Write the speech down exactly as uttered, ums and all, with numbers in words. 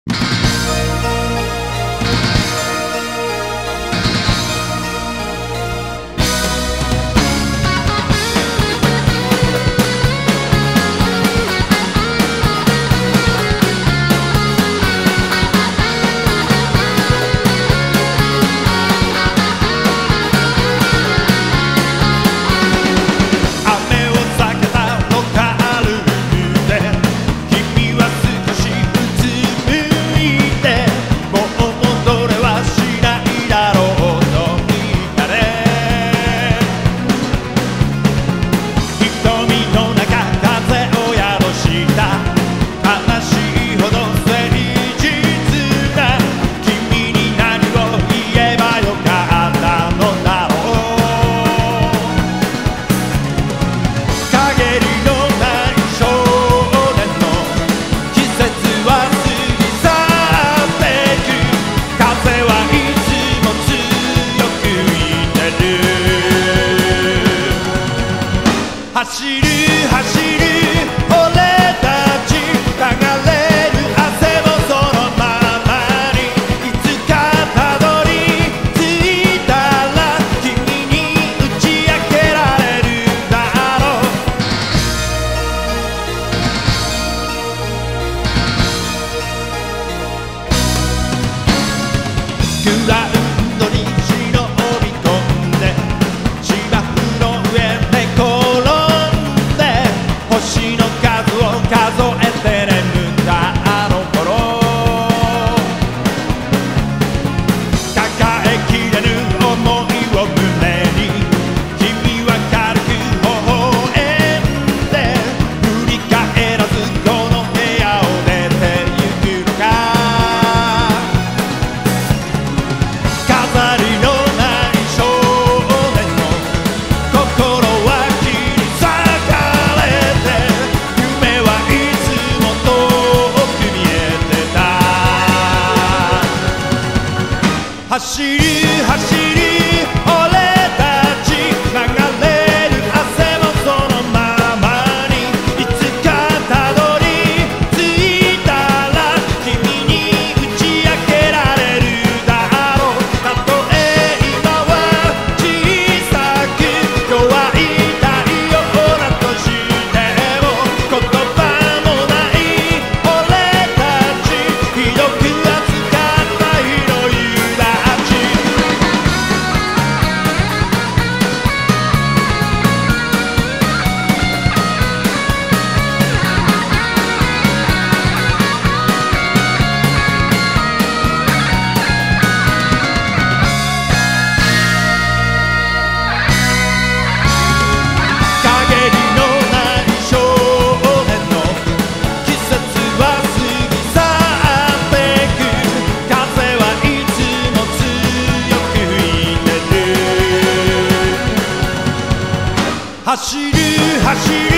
走る走る俺たち流れる汗もそのままにいつかたどり着いたら君に打ち明けられるだろうグラウンドに忍び込んで芝生の上で転んで星の数を数えて眠ったあの頃抱えきれぬ想いを胸に君は軽く微笑んで振り返らずこの部屋を出てゆくか飾りのない少年の心は切り裂かれて夢はいつも遠く見えてた走る走る俺たち流れる汗もそのままにいつかたどり着いたら君に打ち明けられるだろうたとえ今は小さく弱い太陽だとしても言葉もない俺たちひどく扱った日の夕立ち陰りのない少年の季節は過ぎ去ってく風はいつも強く吹いてる走る走る